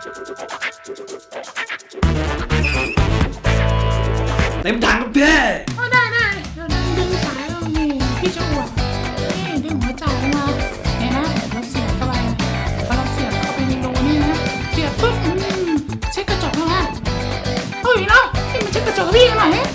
เต็มถังครับพี่ได้เดี๋ยวดึงสายเรานี่พี่จะอวดนี่ดึงหัวจ่ายมาเนี่ยนะเราเสียบเข้าไปพอเราเสียบเข้าไปในรูนี่นะเสียบปุ๊บเช็คกระจกนะเฮ้ยเราพี่มาเช็คกระจกกับพี่กันหน่อย